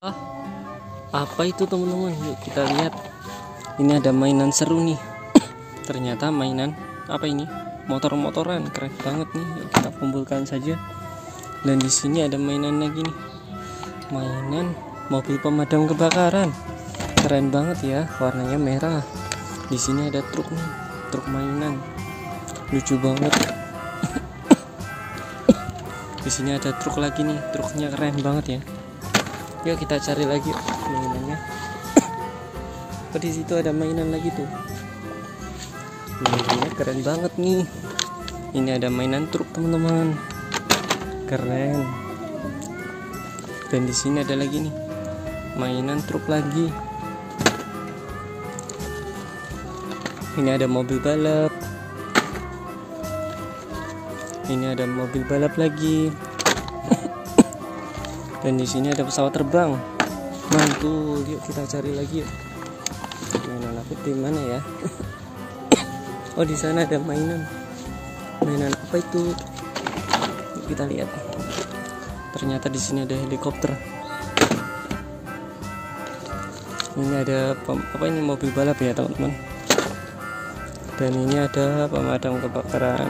Apa itu teman-teman? Yuk kita lihat. Ini ada mainan seru nih. Ternyata mainan apa ini? Motor-motoran, keren banget nih. Yuk kita kumpulkan saja. Dan di sini ada mainan lagi nih. Mainan mobil pemadam kebakaran. Keren banget ya, warnanya merah. Di sini ada truk nih, truk mainan. Lucu banget. Di sini ada truk lagi nih, truknya keren banget ya. Yuk kita cari lagi mainannya. Oh, di situ ada mainan lagi tuh. Mainannya keren banget nih. Ini ada mainan truk teman-teman. Keren. Dan di sini ada lagi nih. Mainan truk lagi. Ini ada mobil balap. Ini ada mobil balap lagi. Dan di sini ada pesawat terbang. Mantul, yuk kita cari lagi yuk. Mainan aku di mana ya? Oh, di sana ada mainan. Mainan apa itu? Yuk kita lihat. Ternyata di sini ada helikopter. Ini ada apa ini, mobil balap ya teman-teman. Dan ini ada pemadam kebakaran.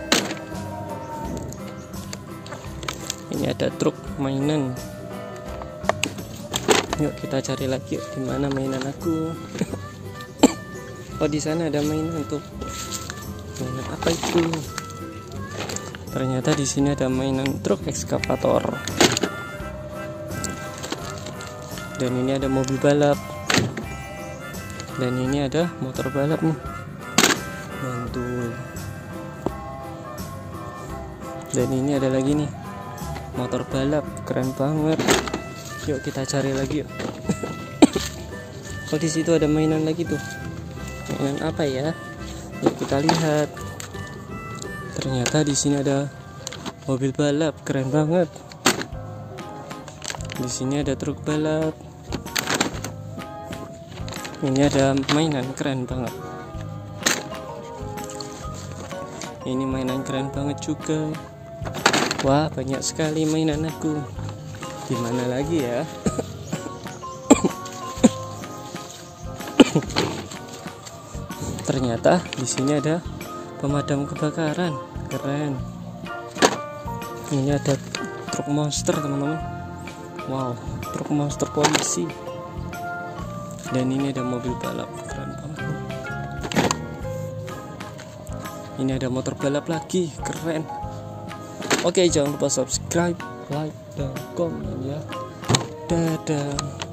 Ini ada truk mainan. Yuk kita cari lagi yuk, di mana mainan aku. Oh, di sana ada mainan tuh. Mainan apa itu? Ternyata di sini ada mainan truk ekskavator. Dan ini ada mobil balap. Dan ini ada motor balap nih. Mantul. Dan ini ada lagi nih, motor balap, keren banget. Yuk kita cari lagi yuk. Oh, di situ ada mainan lagi tuh. Mainan apa ya? Yuk kita lihat. Ternyata di sini ada mobil balap, keren banget. Di sini ada truk balap. Ini ada mainan keren banget. Ini mainan keren banget juga. Wah, banyak sekali mainan aku. Gimana lagi ya? Ternyata di sini ada pemadam kebakaran, keren. Ini ada truk monster teman-teman. Wow, truk monster polisi. Dan ini ada mobil balap, keren banget. Ini ada motor balap lagi, keren. Oke, jangan lupa subscribe, like, dan komen ya. Dadah.